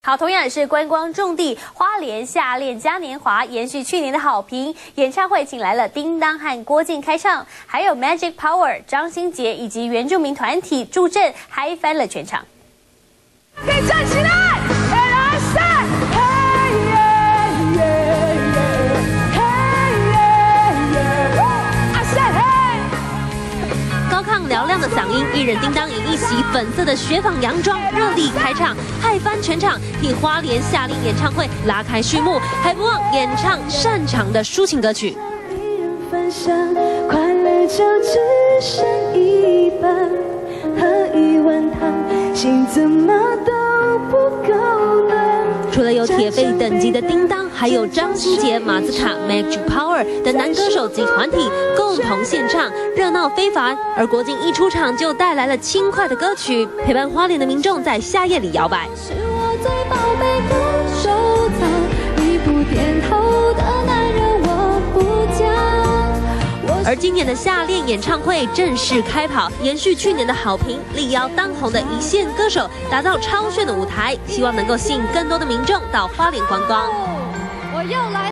好，同样也是观光重地，花莲夏恋嘉年华延续去年的好评，演唱会请来了叮当和郭靖开唱，还有 Magic Power、张新杰以及原住民团体助阵，嗨翻了全场。 可以站起来！ 高亢嘹亮的嗓音，艺人叮当以一袭粉色的雪纺洋装热力开唱，嗨翻全场，替花莲夏令演唱会拉开序幕，还不忘演唱擅长的抒情歌曲。 一人分享，快乐就只剩一半，喝一碗汤，心怎么都不够暖。 除了有铁肺等级的叮当，还有张新杰、马斯卡、Magic Power 等男歌手及团体共同献唱，热闹非凡。而国靖一出场就带来了轻快的歌曲，陪伴花莲的民众在夏夜里摇摆。 是我最宝贝的收藏，你不点头的男人我不讲。 而今年的夏恋演唱会正式开跑，延续去年的好评，力邀当红的一线歌手，打造超炫的舞台，希望能够吸引更多的民众到花莲观光。 我又来。